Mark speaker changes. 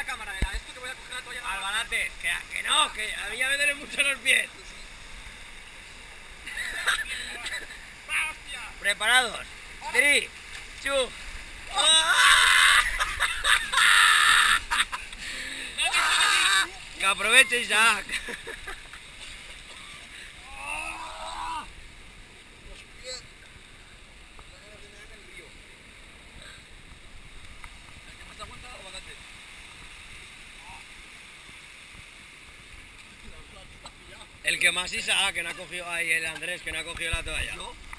Speaker 1: cámara de la esto que voy a coger la toalla.
Speaker 2: Albarate, que no, que a mí ya me duelen mucho los pies. ¿Preparados? 3, 2, que aproveche Isaac. El que más Isaac, que no ha cogido ahí, el Andrés, que no ha cogido la toalla.